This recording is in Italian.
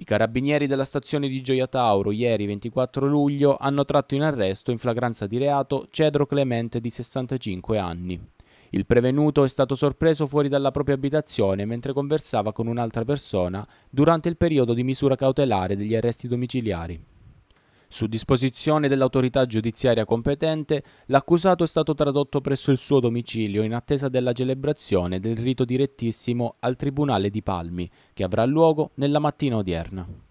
carabinieri della stazione di Gioia Tauro ieri 24 luglio hanno tratto in arresto in flagranza di reato Cedro Clemente di 65 anni. Il prevenuto è stato sorpreso fuori dalla propria abitazione mentre conversava con un'altra persona durante il periodo di misura cautelare degli arresti domiciliari. Su disposizione dell'autorità giudiziaria competente, l'accusato è stato tradotto presso il suo domicilio in attesa della celebrazione del rito direttissimo al Tribunale di Palmi, che avrà luogo nella mattina odierna.